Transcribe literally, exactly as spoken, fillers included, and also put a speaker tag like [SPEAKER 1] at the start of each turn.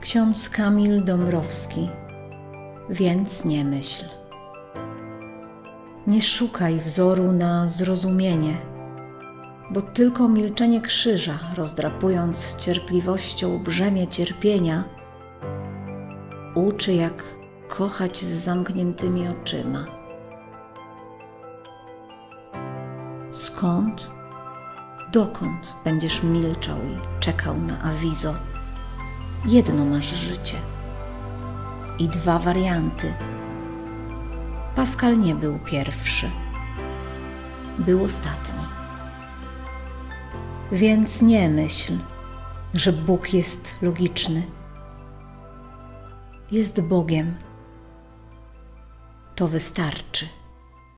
[SPEAKER 1] Ksiądz Kamil Dąbrowski. Więc nie myśl. Nie szukaj wzoru na zrozumienie, bo tylko milczenie krzyża, rozdrapując cierpliwością brzemię cierpienia, uczy, jak kochać z zamkniętymi oczyma. Skąd, dokąd będziesz milczał i czekał na awizo? Jedno masz życie i dwa warianty. Pascal nie był pierwszy, był ostatni. Więc nie myśl, że Bóg jest logiczny. Jest Bogiem. To wystarczy.